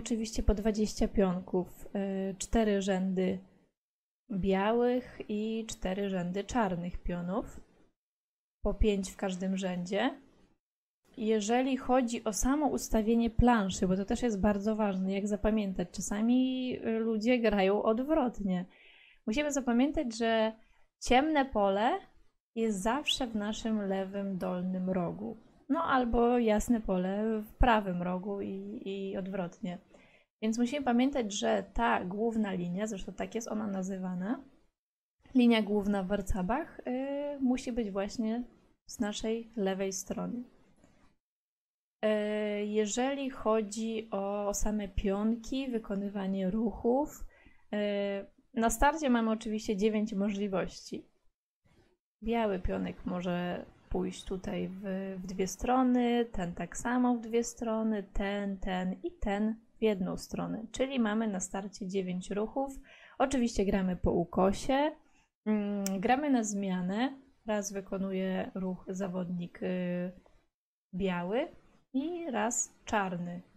oczywiście po 20 pionków, 4 rzędy białych i 4 rzędy czarnych pionów, po 5 w każdym rzędzie. Jeżeli chodzi o samo ustawienie planszy, bo to też jest bardzo ważne, jak zapamiętać, czasami ludzie grają odwrotnie. Musimy zapamiętać, że ciemne pole jest zawsze w naszym lewym dolnym rogu. No albo jasne pole w prawym rogu i odwrotnie. Więc musimy pamiętać, że ta główna linia, zresztą tak jest ona nazywana, linia główna w warcabach, musi być właśnie z naszej lewej strony. Jeżeli chodzi o same pionki, wykonywanie ruchów, na starcie mamy oczywiście 9 możliwości. Biały pionek może pójść tutaj w dwie strony, ten tak samo w dwie strony, ten i ten w jedną stronę. Czyli mamy na starcie 9 ruchów. Oczywiście gramy po ukosie, gramy na zmianę. Raz wykonuje ruch zawodnik biały i raz czarny.